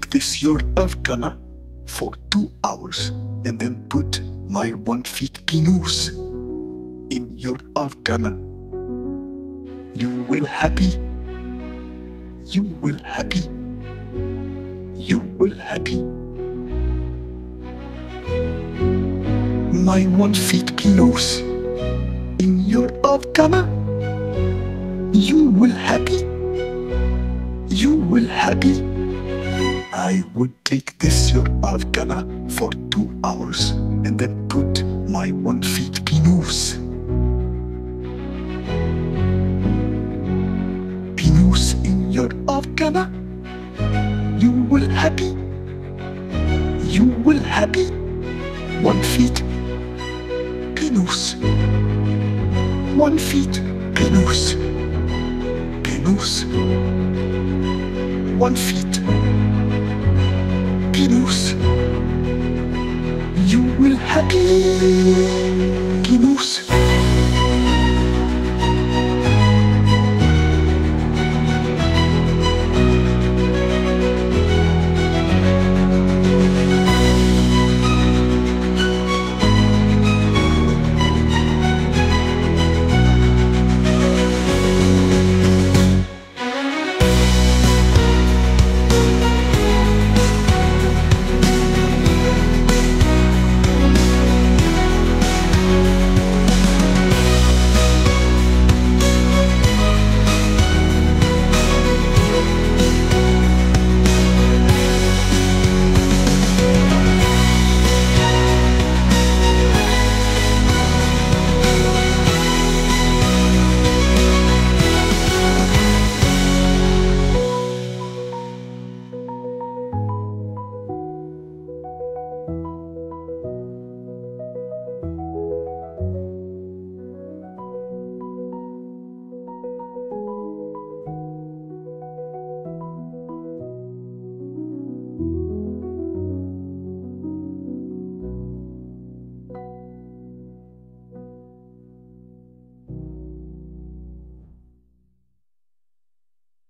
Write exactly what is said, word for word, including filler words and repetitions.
take this your Afghana for two hours and then put my one feet pinus in your Afghana. You will happy. You will happy. You will happy. My one feet pinus in your Afghana. You will happy. You will happy. I would take this your Afghana for two hours and then put my one feet pinus. Pinus in your Afghana. You will happy. You will happy. One feet pinus. One feet pinus. Pinus. One feet pinus. You will happy. Pinus.